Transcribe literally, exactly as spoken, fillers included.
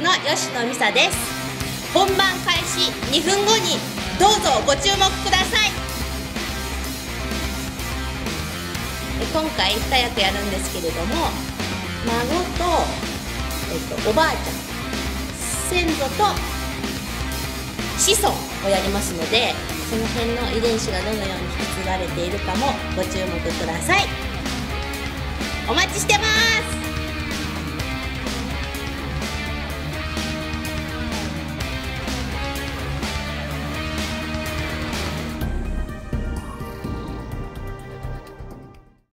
の吉野美沙です。本番開始にふんごにどうぞご注目ください。今回に役やるんですけれども、孫と、えっと、おばあちゃん、先祖と子孫をやりますので、その辺の遺伝子がどのように引き継がれているかもご注目ください。お待ちしてます。